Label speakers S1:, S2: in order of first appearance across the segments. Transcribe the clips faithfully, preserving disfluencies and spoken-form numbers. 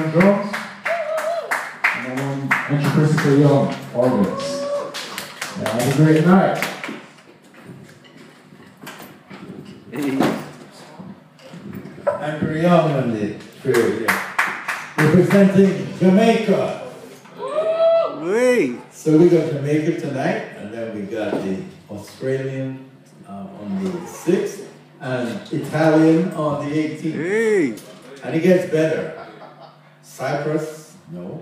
S1: on drums. And I want Andrew Christopher Young, organs. Now, have a great night.
S2: Andrew Young on the trio, yeah. Representing Jamaica.
S3: Wait.
S2: So we got Jamaica tonight, and then we got the Australian uh, on the sixth, and Italian on the eighteenth.
S3: Hey.
S2: And it gets better. Cyprus, no.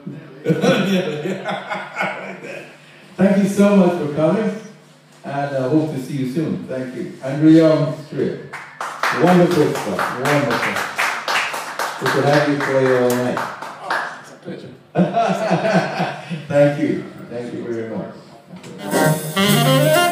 S2: Thank you so much for coming, and I uh, hope to see you soon. Thank you. Andrew Young Strip. Wonderful stuff, wonderful. We could have you play all night.
S1: It's a pleasure.
S2: Thank you. Thank you very much.